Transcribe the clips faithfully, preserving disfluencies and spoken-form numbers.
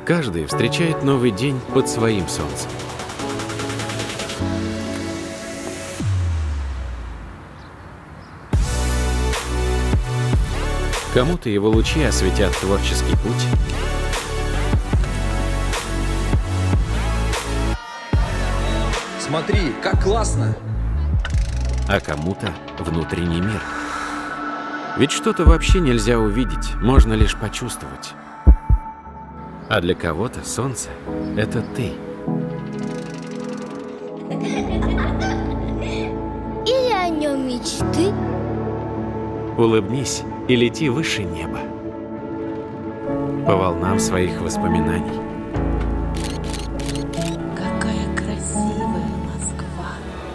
Каждый встречает новый день под своим солнцем. Кому-то его лучи осветят творческий путь, Смотри, как классно! а кому-то внутренний мир. Ведь что-то вообще нельзя увидеть, можно лишь почувствовать. А для кого-то солнце — это ты. Или о нем мечты. Улыбнись и лети выше неба, по волнам своих воспоминаний. Какая красивая Москва.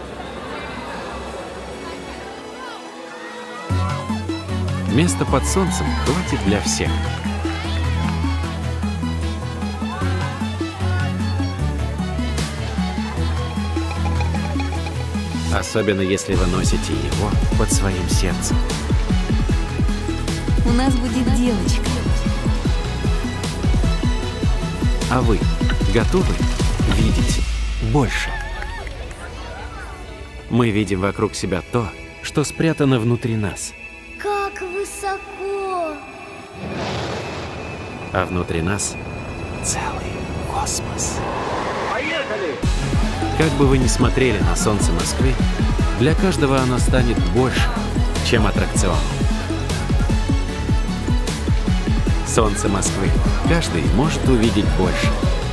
Места под солнцем хватит для всех. Особенно если вы носите его под своим сердцем. У нас будет девочка. А вы готовы видеть больше? Мы видим вокруг себя то, что спрятано внутри нас. Как высоко! А внутри нас целый космос. Поехали! Как бы вы ни смотрели на солнце Москвы, для каждого оно станет больше, чем аттракцион. Солнце Москвы. Каждый может увидеть больше.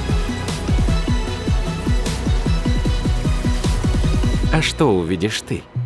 А что увидишь ты?